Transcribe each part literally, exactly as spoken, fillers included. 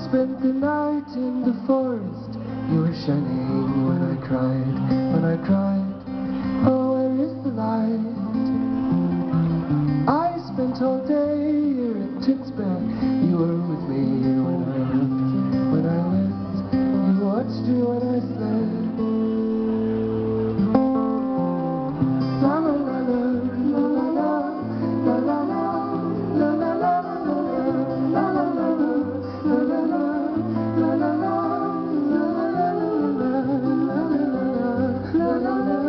spent the night in the forest. You were shining when I cried, when I cried. Oh, where is the light? I spent all day here at Tewksbury. You were with me when I left, when I left. You watched me when I slept. La la la la, la la la, la la la, la la la, la la la, la la la, la la la, la la la.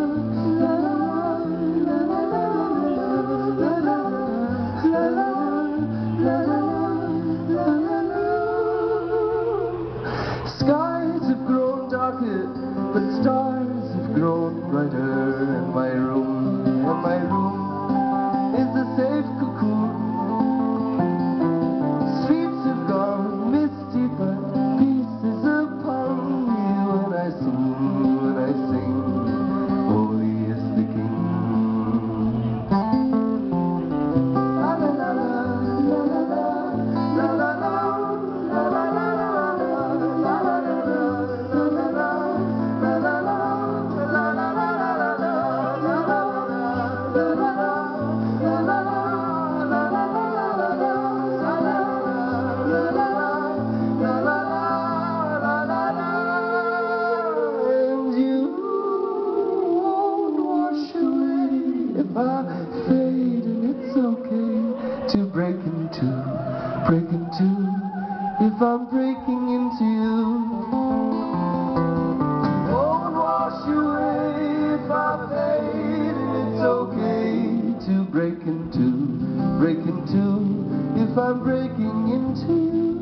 Skies have grown darker, but stars have grown brighter. And my room, and my room is a safe cocoon. Streets have gone misty, but peace is upon me when I sing, when I sing. Holy is the King. La la la la, la la la, la la la. If I fade, and it's okay to break into, break into, if I'm breaking into you. Won't wash away if I fade, and it's okay to break into, break into, if I'm breaking into you.